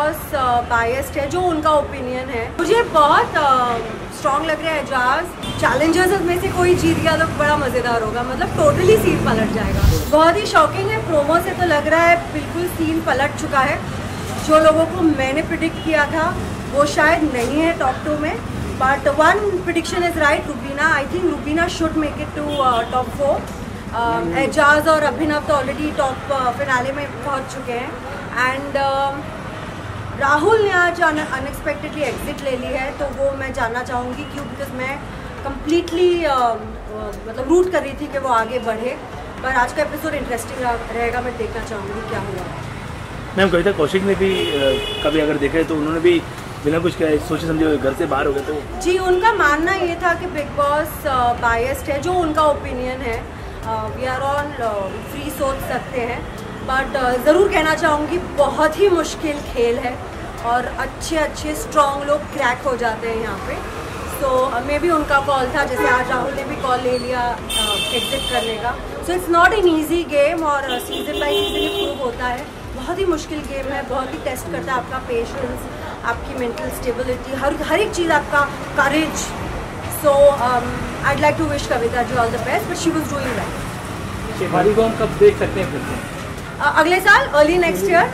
Boss biased है, जो उनका ओपिनियन है। मुझे बहुत स्ट्रॉन्ग लग रहा है एजाज। चैलेंजर्स में से कोई जीत गया तो बड़ा मज़ेदार होगा, मतलब टोटली सीन पलट जाएगा। बहुत ही शॉकिंग है, प्रोमो से तो लग रहा है बिल्कुल सीन पलट चुका है। जो लोगों को मैंने प्रिडिक्ट किया था वो शायद नहीं है टॉप 2 में, but one prediction is right, Rubina. I think Rubina should make it to top 4। Eijaz और अभिनव तो ऑलरेडी टॉप फिनाले में पहुंच चुके हैं। एंड राहुल ने आज अनएक्सपेक्टेडली एग्जिट ले ली है, तो वो मैं जानना चाहूँगी क्यों, बिकॉज मैं कम्प्लीटली मतलब रूट कर रही थी कि वो आगे बढ़े। पर आज का एपिसोड इंटरेस्टिंग रहेगा, मैं देखना चाहूँगी क्या हुआ। मैम कविता कौशिक ने भी कभी अगर देखे तो उन्होंने भी बिना कुछ सोचे समझे घर से बाहर हो गए। तो जी, उनका मानना ये था कि बिग बॉस बायस्ड है, जो उनका ओपिनियन है। वी आर ऑल फ्री सोच सकते हैं, बट ज़रूर कहना चाहूँगी बहुत ही मुश्किल खेल है और अच्छे अच्छे स्ट्रॉन्ग लोग क्रैक हो जाते हैं यहाँ पे। सो मे भी उनका कॉल था, जैसे आज राहुल ने भी कॉल ले लिया एग्जिट करने का। So it's not an easy game और सीजन बाई सीजन ये प्रूव होता है। बहुत ही मुश्किल गेम है, बहुत ही टेस्ट करता है आपका पेशेंस, आपकी मेंटल स्टेबिलिटी, हर एक चीज़, आपका courage. So I'd like to wish Kavita ji all the best, but she was doing well. Shefali को हम कब देख सकते हैं फिर? अगले साल, अर्ली नेक्स्ट ईयर।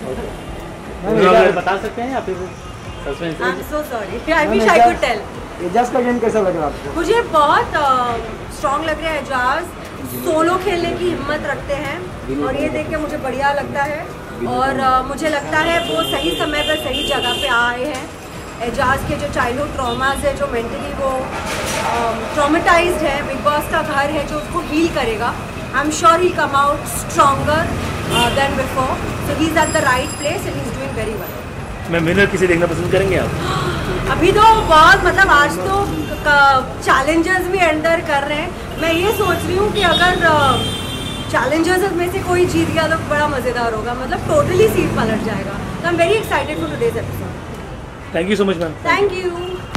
बता सकते हैं या फिर suspense? I am so sorry, I wish I could tell. Eijaz का गेम कैसा लग रहा है आपको? मुझे बहुत स्ट्रॉन्ग लग रहा है। एजाज सोलो खेलने की हिम्मत रखते हैं और ये देख के मुझे बढ़िया लगता है। और मुझे लगता है वो सही समय पर सही जगह पे आए हैं। एजाज के जो चाइल्डहुड ट्रॉमास है, जो मेंटली वो ट्रॉमेटाइज्ड है, बिग बॉस का घर है जो उसको हील करेगा। I am sure he come out stronger than before. So he is at the right place and he is doing very well. मैं विनर किसे देखना पसंद करेंगे आप? अभी तो बहुत, मतलब आज तो चैलेंजर्स भी एंटर कर रहे हैं। मैं ये सोच रही हूँ कि अगर चैलेंजर्स में से कोई जीत गया तो बड़ा मज़ेदार होगा, मतलब टोटली सीन पलट जाएगा। तो I am very excited for today's episode. Thank you so much ma'am. Thank you.